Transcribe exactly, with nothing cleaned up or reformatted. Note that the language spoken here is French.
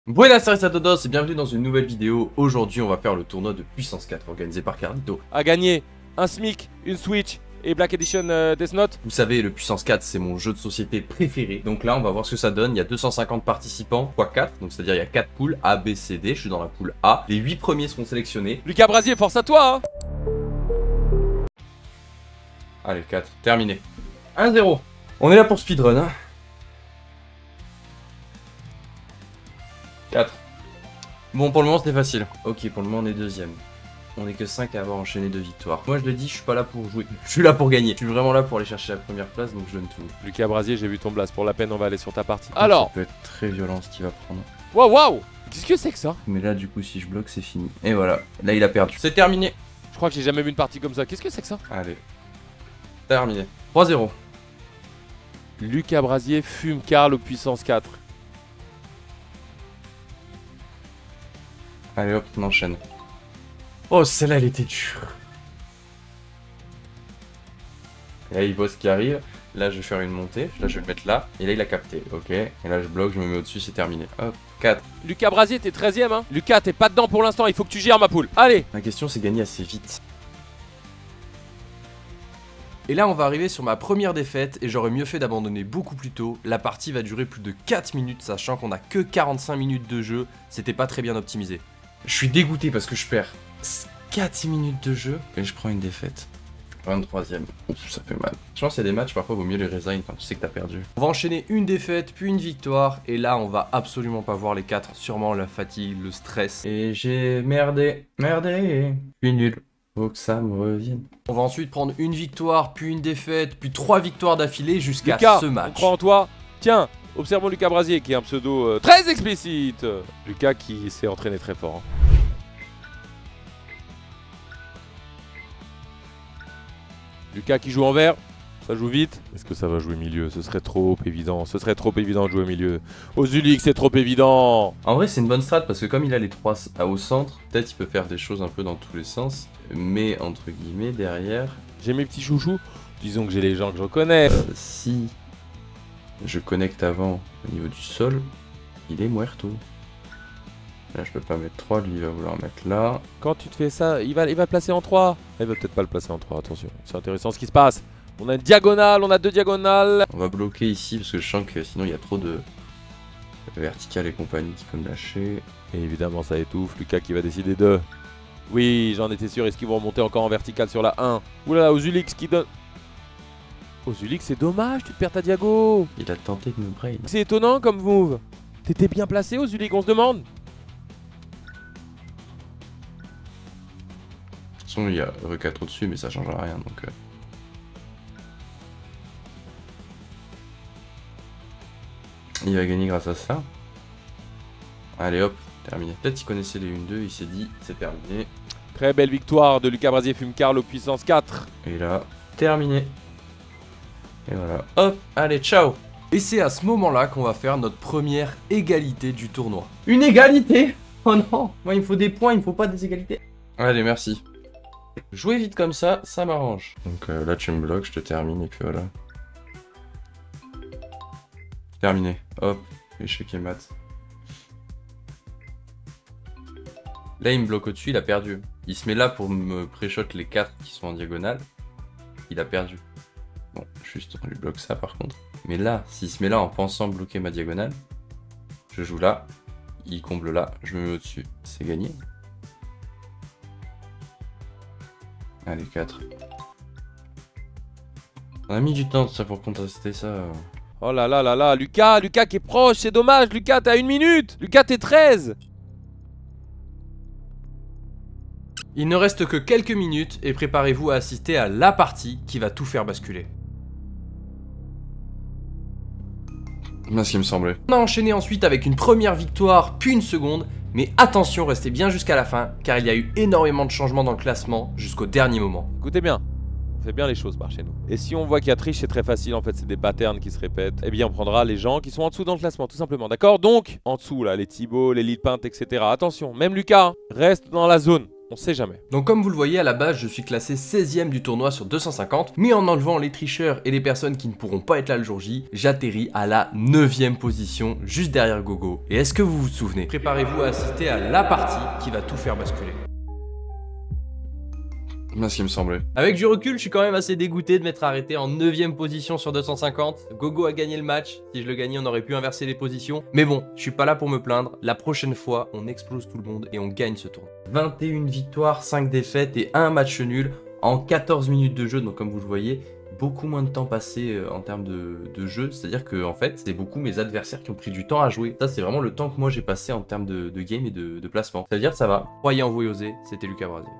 Buenas tardes a todos et bienvenue dans une nouvelle vidéo. Aujourd'hui on va faire le tournoi de puissance quatre organisé par Carlito. À gagner un SMIC, une Switch et Black Edition euh, Death Note. Vous savez, le puissance quatre c'est mon jeu de société préféré. Donc là on va voir ce que ça donne. Il y a deux cent cinquante participants fois quatre, donc c'est à dire il y a quatre poules A, B, C, D. Je suis dans la poule A. Les huit premiers seront sélectionnés. Lucas Brasier, force à toi hein. Allez, quatre, terminé. un zéro. On est là pour speedrun hein. quatre. Bon, pour le moment c'était facile. Ok, pour le moment on est deuxième. On est que cinq à avoir enchaîné deux victoires. Moi je le dis, je suis pas là pour jouer. Je suis là pour gagner. Je suis vraiment là pour aller chercher la première place, donc je donne tout. Lucas Brasier, j'ai vu ton blast. Pour la peine, on va aller sur ta partie. Alors, ça peut être très violent ce qu'il va prendre. Waouh, waouh. Qu'est-ce que c'est que ça? Mais là, du coup, si je bloque, c'est fini. Et voilà. Là, il a perdu. C'est terminé. Je crois que j'ai jamais vu une partie comme ça. Qu'est-ce que c'est que ça? Allez. Terminé. trois zéro. Lucas Brasier fume Karl au puissance quatre. Allez hop, on enchaîne. Oh, celle-là, elle était dure. Et là, il voit ce qui arrive. Là, je vais faire une montée. Là, je vais le mettre là. Et là, il a capté. Ok. Et là, je bloque, je me mets au-dessus, c'est terminé. Hop, quatre. Lucas Brasier, t'es treizième hein. Lucas, t'es pas dedans pour l'instant. Il faut que tu gères ma poule. Allez. Ma question, c'est gagner assez vite. Et là on va arriver sur ma première défaite et j'aurais mieux fait d'abandonner beaucoup plus tôt. La partie va durer plus de quatre minutes sachant qu'on a que quarante-cinq minutes de jeu. C'était pas très bien optimisé. Je suis dégoûté parce que je perds quatre minutes de jeu et je prends une défaite. vingt-troisième. Ouf, ça fait mal. Je pense qu'il y a des matchs parfois vaut mieux les resign quand tu sais que t'as perdu. On va enchaîner une défaite puis une victoire et là on va absolument pas voir les quatre. Sûrement la fatigue, le stress. Et j'ai merdé, merdé. Je suis nul. Faut que ça me revienne. On va ensuite prendre une victoire, puis une défaite, puis trois victoires d'affilée jusqu'à ce match. On croit en toi. Tiens, observons Lucas Brasier qui est un pseudo euh, très explicite. Lucas qui s'est entraîné très fort. Hein. Lucas qui joue en vert. Ça joue vite. Est-ce que ça va jouer milieu? Ce serait trop évident. Ce serait trop évident de jouer milieu. Au Zulik, c'est trop évident. En vrai, c'est une bonne strat parce que comme il a les trois au centre, peut-être il peut faire des choses un peu dans tous les sens. Mais entre guillemets, derrière... J'ai mes petits chouchous. Disons que j'ai les gens que je connais. Euh, si je connecte avant au niveau du sol, il est muerto. Là, je peux pas mettre trois, lui il va vouloir mettre là. Quand tu te fais ça, il va, il va le placer en trois. Il va peut-être pas le placer en trois, attention. C'est intéressant ce qui se passe. On a une diagonale, on a deux diagonales. On va bloquer ici parce que je sens que sinon il y a trop de vertical et compagnie qui peuvent me lâcher. Et évidemment ça étouffe, Lucas qui va décider de... Oui, j'en étais sûr, est-ce qu'ils vont remonter encore en vertical sur la un? Oulala, Ozulix qui donne... Ozulix, c'est dommage, tu te perds ta diago. Il a tenté de me brain. C'est étonnant comme move. T'étais bien placé Ozulix, on se demande. De toute façon il y a E quatre au-dessus mais ça changera rien donc... Euh... Il va gagner grâce à ça. Allez hop, terminé. Peut-être qu'il connaissait les un deux, il s'est dit c'est terminé. Très belle victoire de Lucas Brasier fume Karl au puissance quatre. Et là, terminé. Et voilà. Hop, allez, ciao. Et c'est à ce moment-là qu'on va faire notre première égalité du tournoi. Une égalité? Oh non, moi il me faut des points, il me faut pas des égalités. Allez, merci. Jouer vite comme ça, ça m'arrange. Donc euh, là tu me bloques, je te termine et puis voilà. Terminé. Hop, échec et mat. Là, il me bloque au-dessus, il a perdu. Il se met là pour me pré-shot les quatre qui sont en diagonale. Il a perdu. Bon, juste, on lui bloque ça par contre. Mais là, s'il se met là en pensant bloquer ma diagonale, je joue là, il comble là, je me mets au-dessus. C'est gagné. Allez, quatre. On a mis du temps ça pour contester ça. Oh là là là là, Lucas, Lucas qui est proche, c'est dommage, Lucas t'as une minute, Lucas t'es treize. Il ne reste que quelques minutes et préparez-vous à assister à la partie qui va tout faire basculer. C'est ce qui me semblait. On a enchaîné ensuite avec une première victoire puis une seconde, mais attention, restez bien jusqu'à la fin car il y a eu énormément de changements dans le classement jusqu'au dernier moment. Écoutez bien. On fait bien les choses par chez nous. Et si on voit qu'il y a triche, c'est très facile en fait, c'est des patterns qui se répètent. Eh bien on prendra les gens qui sont en dessous dans le classement, tout simplement, d'accord? Donc, en dessous là, les Thibaut, les Lilpinte, et cetera. Attention, même Lucas, hein, reste dans la zone. On sait jamais. Donc comme vous le voyez, à la base, je suis classé seizième du tournoi sur deux cent cinquante, mais en enlevant les tricheurs et les personnes qui ne pourront pas être là le jour J, j'atterris à la neuvième position, juste derrière Gogo. Et est-ce que vous vous souvenez? Préparez-vous à assister à la partie qui va tout faire basculer. Bien ce qui me semblait. Avec du recul, je suis quand même assez dégoûté de m'être arrêté en neuvième position sur deux cent cinquante. Gogo a gagné le match. Si je le gagnais, on aurait pu inverser les positions. Mais bon, je suis pas là pour me plaindre. La prochaine fois, on explose tout le monde et on gagne ce tour. vingt et une victoires, cinq défaites et un match nul en quatorze minutes de jeu. Donc comme vous le voyez, beaucoup moins de temps passé euh, en termes de, de jeu. C'est-à-dire que en fait, c'est beaucoup mes adversaires qui ont pris du temps à jouer. Ça, c'est vraiment le temps que moi j'ai passé en termes de, de game et de, de placement. C'est-à-dire, ça va. Croyez en vous et osez. C'était Lucas Brasier.